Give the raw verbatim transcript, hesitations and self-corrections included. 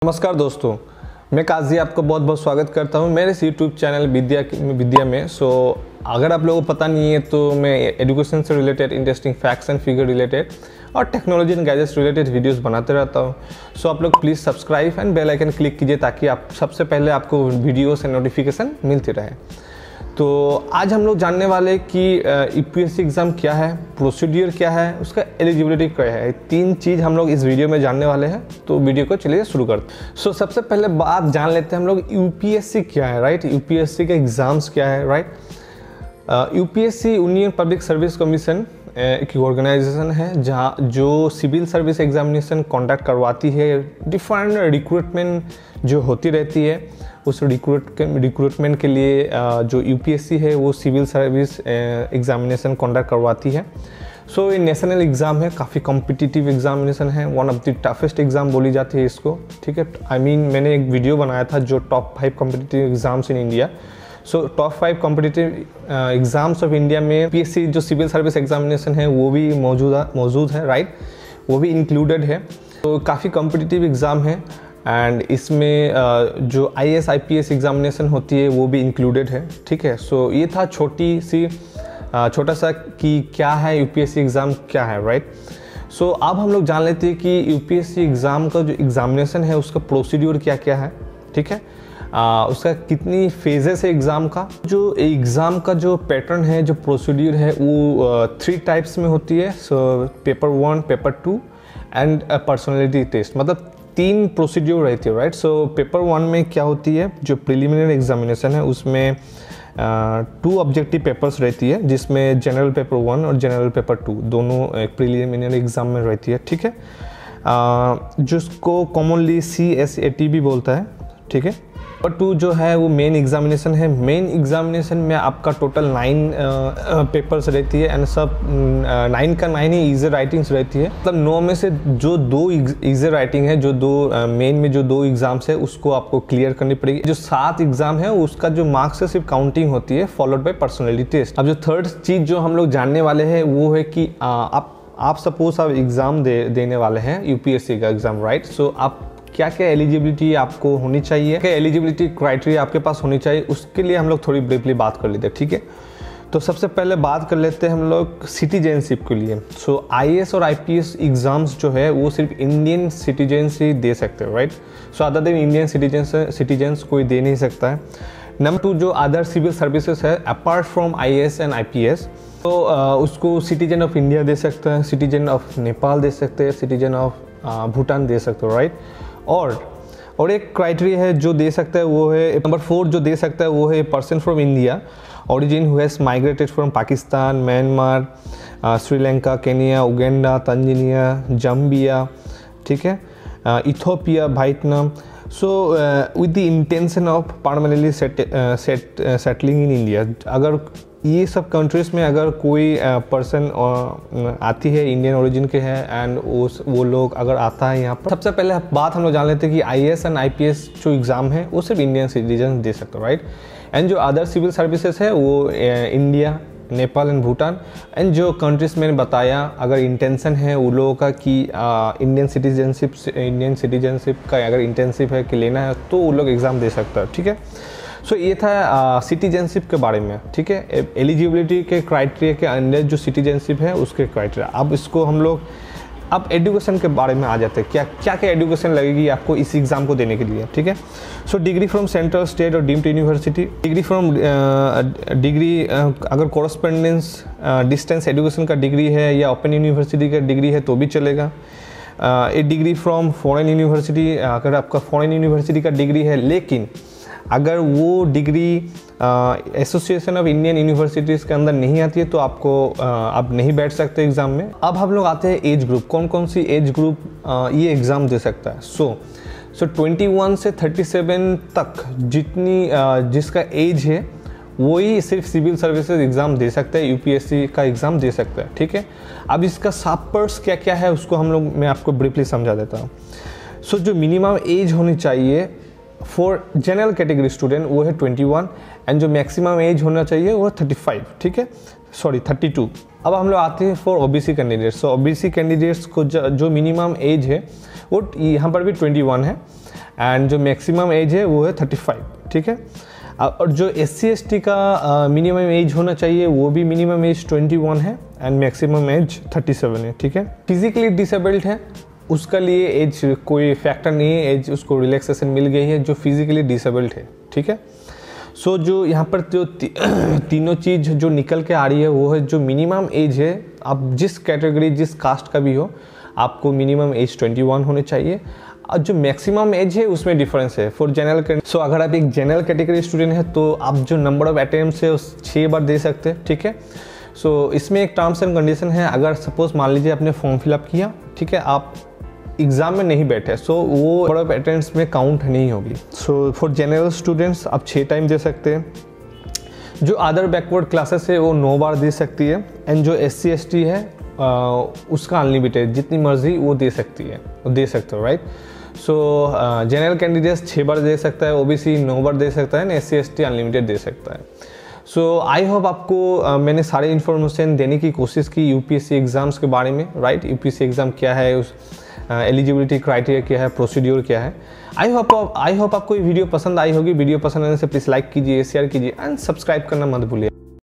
नमस्कार दोस्तों, मैं काजी आपका बहुत बहुत स्वागत करता हूं मेरे इस यूट्यूब चैनल विद्या विद्या में। सो so, अगर आप लोगों को पता नहीं है तो मैं एजुकेशन से related interesting facts and figure related और technology and gadgets related videos बनाते रहता हूं। सो so, आप लोग please subscribe and bell icon click कीजिए ताकि आप सबसे पहले आपको वीडियोस एंड नोटिफिकेशन मिलती रहे। तो आज हम लोग जानने वाले कि यूपीएससी एग्ज़ाम क्या है, प्रोसीड्यूर क्या है, उसका एलिजिबिलिटी क्या है। तीन चीज़ हम लोग इस वीडियो में जानने वाले हैं। तो वीडियो को चलिए शुरू करते हैं। सो so, सबसे पहले बात जान लेते हैं हम लोग यूपीएससी क्या है, राइट। यूपीएससी के एग्ज़ाम्स क्या है, right. UPSC union public service commission एक ऑर्गेनाइजेशन है जहाँ जो सिविल सर्विस एग्जामिनेशन कंडक्ट करवाती है। डिफरेंट रिक्रूटमेंट जो होती रहती है उस रिक्रूट रिक्रूटमेंट के लिए जो यूपीएससी है वो सिविल सर्विस एग्जामिनेशन कंडक्ट करवाती है। सो so, ये नेशनल एग्ज़ाम है, काफ़ी कॉम्पिटिटिव एग्जामिनेशन है, one of the toughest exam बोली जाती है इसको, ठीक है। आई मीन मैंने एक वीडियो बनाया था जो top five competitive exams in India. So top five competitive exams of India में यूपीएससी जो सिविल सर्विस एग्जामिनेशन है वो भी मौजूदा मौजूद है, राइट, वो भी इंक्लूडेड है। तो काफ़ी कॉम्पिटिटिव एग्ज़ाम है एंड इसमें जो आईएएस आईपीएस एग्जामिनेशन होती है वो भी इंक्लूडेड है, ठीक है। सो ये था छोटी सी छोटा सा कि क्या है यूपीएससी एग्ज़ाम क्या है, राइट। सो अब हम लोग जान लेते हैं कि यूपीएससी एग्ज़ाम का जो एग्ज़ामिनेशन है उसका प्रोसीड्यूर क्या क्या है, ठीक है। आ, उसका कितनी फेजेस है एग्ज़ाम का। जो एग्ज़ाम का जो पैटर्न है, जो प्रोसीड्यूर है वो थ्री टाइप्स में होती है। So paper one, paper two and personality test, मतलब तीन प्रोसीड्यूर रहती है, राइट। सो पेपर वन में क्या होती है, जो प्रिलिमिनरी एग्जामिनेशन है उसमें टू ऑब्जेक्टिव पेपर्स रहती है जिसमें जनरल पेपर वन और जनरल पेपर टू दोनों एक प्रिलिमिनरी एग्जाम में रहती है, ठीक है। uh, जिसको commonly C S A T भी बोलता है, ठीक है। पेपर टू जो है वो मेन एग्जामिनेशन है। मेन एग्जामिनेशन में आपका टोटल नाइन पेपर्स रहती है एंड सब नाइन का नाइन ही इजी राइटिंग्स रहती है। मतलब नौ में से जो दो इजी राइटिंग है, जो दो मेन uh, में जो दो एग्जाम्स है उसको आपको क्लियर करनी पड़ेगी। जो सात एग्जाम है उसका जो मार्क्स है सिर्फ काउंटिंग होती है, फॉलोड बाय पर्सनैलिटी टेस्ट। अब जो थर्ड चीज़ जो हम लोग जानने वाले हैं वो है कि uh, आप आप सपोज आप एग्ज़ाम दे देने वाले हैं यूपीएससी का एग्ज़ाम, राइट। सो आप क्या क्या एलिजिबिलिटी आपको होनी चाहिए, क्या एलिजिबिलिटी क्राइटेरिया आपके पास होनी चाहिए, उसके लिए हम लोग थोड़ी ब्रीफली बात कर लेते हैं, ठीक है। तो सबसे पहले बात कर लेते हैं हम लोग सिटीजनशिप के लिए। सो आईएएस और आईपीएस एग्जाम्स जो है वो सिर्फ इंडियन सिटीजन्स ही दे सकते हैं, right. So other than Indian citizens citizens कोई दे नहीं सकता है। नंबर टू, जो अदर सिविल सर्विसेज है apart from IAS and IPS, तो uh, उसको सिटीजन ऑफ इंडिया दे सकते हैं, सिटीजन ऑफ नेपाल दे सकते हैं, सिटीजन ऑफ भूटान दे सकते हो, राइट। और और एक क्राइटेरिया है जो दे सकता है वो है नंबर फोर, जो दे सकता है वो है person from India origin who has migrated from Pakistan, Myanmar, Sri Lanka, Kenya, Uganda, Tanzania, Zambia, ठीक है, Ethiopia, Vietnam. So with the intention of permanently settling in India. अगर ये सब कंट्रीज़ में अगर कोई पर्सन uh, आती है, इंडियन ओरिजिन के हैं एंड उस वो लोग अगर आता है यहाँ पर, सबसे पहले बात हम लोग जान लेते हैं कि आईएएस एंड आईपीएस जो एग्ज़ाम है वो सिर्फ इंडियन सिटीजन दे सकते हो, राइट। एंड जो अदर सिविल सर्विसेज है वो India, Nepal and Bhutan. And जो कंट्रीज़ मैंने बताया अगर इंटेंशन है वो लोगों का कि इंडियन सिटीजनशिप इंडियन सिटीजनशिप का अगर इंटेंसिव है कि लेना है तो वो लोग एग्ज़ाम दे सकता है, ठीक है। सो so, ये था सिटीजनशिप uh, के बारे में, ठीक है। एलिजिबिलिटी के क्राइटेरिया के अंदर जो सिटीजनशिप है उसके क्राइटेरिया। अब इसको हम लोग अब एजुकेशन के बारे में आ जाते हैं, क्या क्या क्या एजुकेशन लगेगी आपको इस एग्ज़ाम को देने के लिए, ठीक है। So degree from central, state और deemed university, degree from degree अगर कॉरस्पेंडेंस डिस्टेंस एजुकेशन का डिग्री है या ओपन यूनिवर्सिटी का डिग्री है तो भी चलेगा। A degree from foreign university, अगर आपका फॉरेन यूनिवर्सिटी का डिग्री है लेकिन अगर वो degree association of Indian universities के अंदर नहीं आती है तो आपको uh, आप नहीं बैठ सकते एग्ज़ाम में। अब हम लोग आते हैं एज ग्रुप, कौन कौन सी एज ग्रुप uh, ये एग्ज़ाम दे सकता है। सो सो इक्कीस से सैंतीस तक जितनी uh, जिसका एज है वही सिर्फ सिविल सर्विसेज एग्ज़ाम दे सकते हैं, यूपीएससी का एग्ज़ाम दे सकता है, ठीक है। अब इसका सब पार्ट्स क्या क्या है उसको हम लोग मैं आपको ब्रीफली समझा देता हूँ। सो so, जो मिनिमम एज होनी चाहिए फॉर जनरल कैटेगरी स्टूडेंट वो है इक्कीस एंड जो मैक्सिमम एज होना चाहिए वो है पैंतीस, ठीक है, सॉरी बत्तीस। अब हम लोग आते हैं for OBC candidates. So OBC candidates को जो मिनिमम एज है वो यहाँ पर भी इक्कीस है एंड जो मैक्सिमम एज है वो है थर्टी फाइव, ठीक है। और जो एस सी एस टी का मिनिमम एज होना चाहिए वो भी मिनिमम एज ट्वेंटी वन है and maximum age thirty seven है, ठीक है। फिजिकली डिसेबल्ड है उसका लिए एज कोई फैक्टर नहीं है, एज उसको रिलैक्सेशन मिल गई है जो फिजिकली डिसेबल्ड है, ठीक है। सो so, जो यहाँ पर जो ती, तीनों चीज़ जो निकल के आ रही है वो है जो मिनिमम एज है, आप जिस कैटेगरी जिस कास्ट का भी हो आपको मिनिमम एज ट्वेंटी वन होने चाहिए। और जो मैक्सिमम एज है उसमें डिफरेंस है फॉर जनरल। सो अगर आप एक जनरल कैटेगरी स्टूडेंट है तो आप जो नंबर ऑफ अटेम्प्ट्स है उस छः बार दे सकते हैं, ठीक है। सो so, इसमें एक टर्म्स एंड कंडीशन है, अगर सपोज मान लीजिए आपने फॉर्म फिलअप किया, ठीक है, आप एग्ज़ाम में नहीं बैठे सो so वो नंबर ऑफ अटेम्प्ट्स में काउंट नहीं होगी। सो फॉर जनरल स्टूडेंट्स आप छः टाइम दे सकते हैं। जो अदर बैकवर्ड क्लासेस है वो नौ बार दे सकती है एंड जो एस सी एस टी है आ, उसका अनलिमिटेड जितनी मर्जी वो दे सकती है, वो दे सकते हो, राइट। सो जनरल कैंडिडेट्स छः बार दे सकता है, ओ बी सी नौ बार दे सकता है, S C S T unlimited दे सकता है। सो आई होप आपको uh, मैंने सारे इन्फॉर्मेशन देने की कोशिश की U P S C exams के बारे में, right. U P S C exam क्या है, उस एलिजिबिलिटी क्राइटेरिया क्या है, प्रोसीड्यूर क्या है। आई होप आई होप आपको ये वीडियो पसंद आई होगी। वीडियो पसंद आने से प्लीज़ लाइक कीजिए, शेयर कीजिए एंड सब्सक्राइब करना मत भूलिए।